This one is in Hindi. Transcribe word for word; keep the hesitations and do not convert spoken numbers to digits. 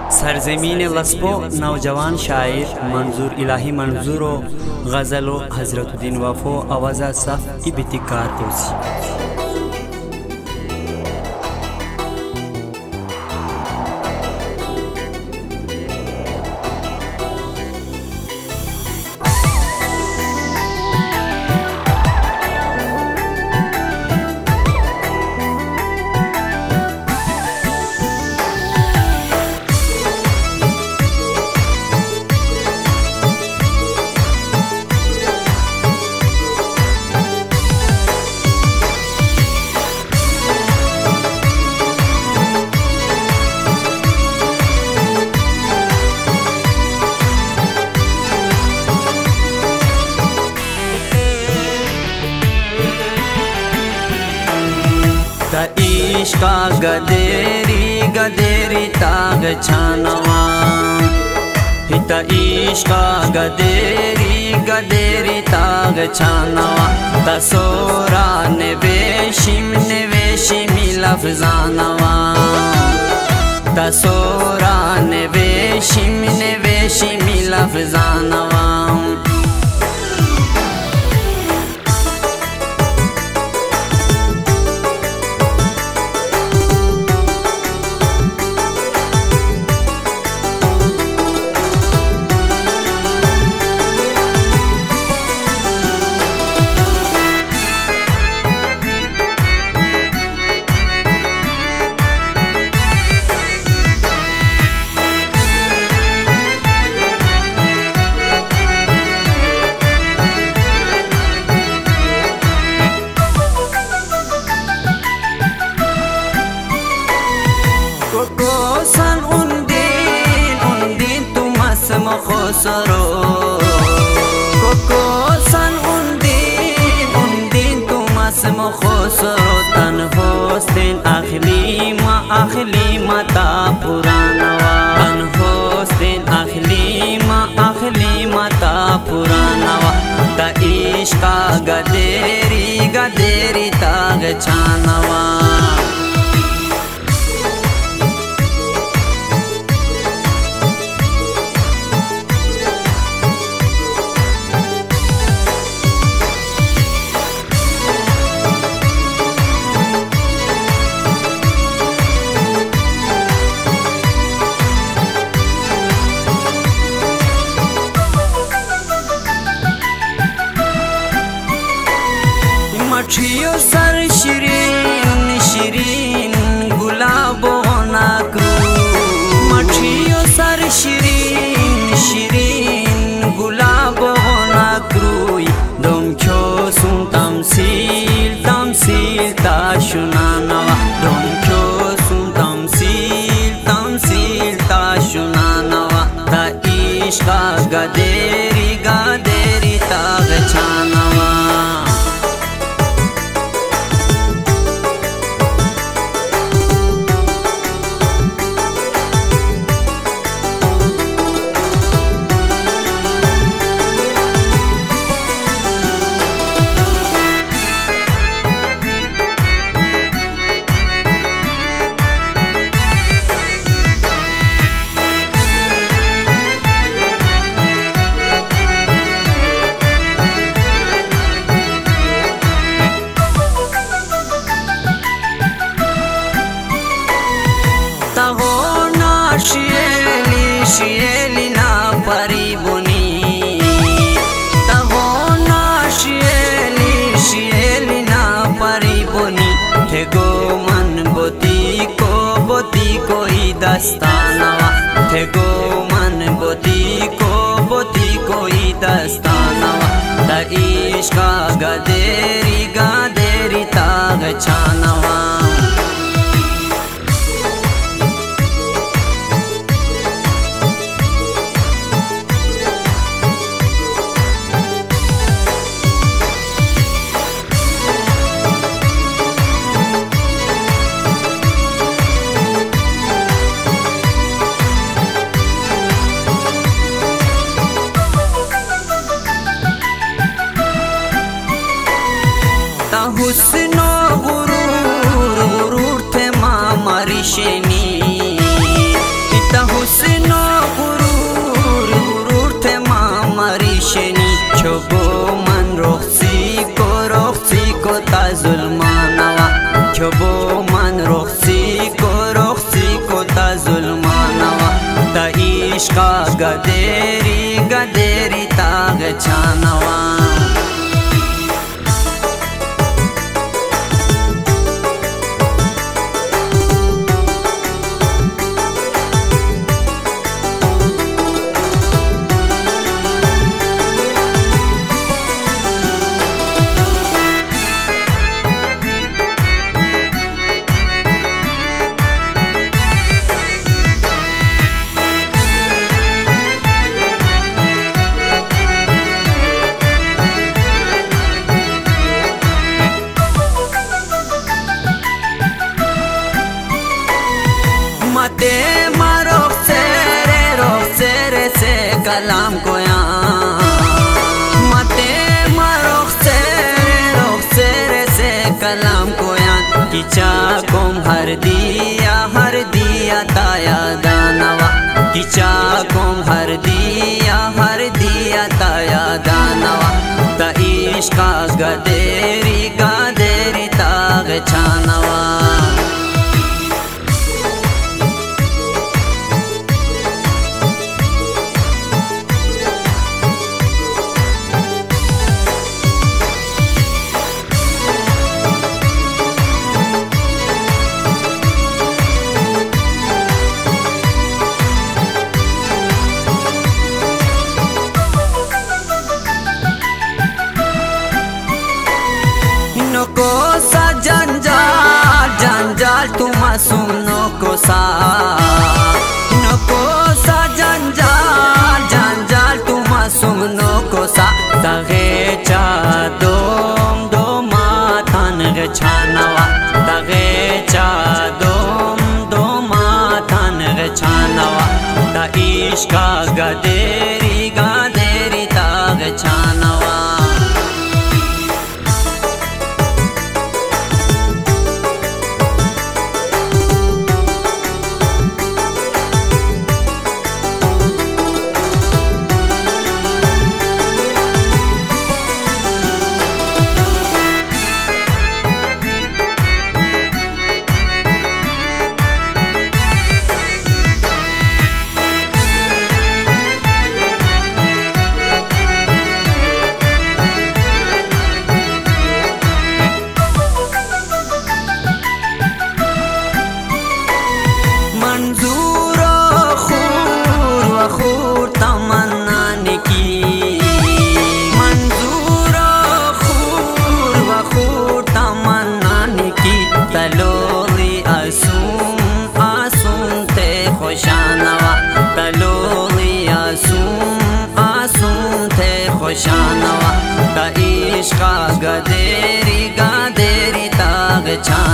सरजमीन लस्पो नौजवान शायर मंजूर इलाही मंजूर गज़ल हज़रतुद्दीन वफ़ो आवाज़ा सफ़ इब्तिकार तोसी। इश्का गदेरी गदेरी ताग छानवा हिता इश्का गदेरी गदेरी ताग छानवा तसोरा नेवेशिम नेवेशिमी लफ्जानवा तसोरा नेवेशिम नेवेशिमी लफ्जानवा Kokosan undin undin tu mas mokhosoro Kokosan undin undin tu mas mokhosoro tan hostin akhli ma akhli ma ta puranawa tan hostin akhli ma akhli ma ta puranawa ta ishqa gaderi gaderi tag chanawa Machiyo sar shirin shirin gulabo nakru Machiyo sar shirin shirin gulabo nakru Dom kyo sun tamsil tamsil ta shunanawa Dom kyo sun tamsil tamsil ta shunanawa Ta ishqa gaderi gaderi ta gachanawa Shieli shieli na paribuni Tahona shieli shieli na paribuni Tego man boti ko boti ko i dastanawa Tego man boti ko boti ko i dastanawa Ta ishqa gaderi gaderi tag chanawa हुस्नो गुरूर इश्का गदेरी गदेरी ताग छानवा मते मारो सेरे रो सेरे से कलाम को मते मारो सेरे रो सेरे से कलाम को किचा कोम हर दिया हर दिया ताया दानवा किचा कोम हर दिया हर दिया ताया दानवा ता इश्का गदेरी गदेरी ताग छानवा को सा जंजाल जंजाल तुम सुनो को सा नको सा जंजाल जंजाल तुम सुनो को सा तगे चा दोम दो माथन गे छानवा तगे चा दोम दो माथन गे छानवा ता इश्का गदेरी गदेरी ताग छानवा शानवा ता इश्का गदेरी गदेरी ताग छा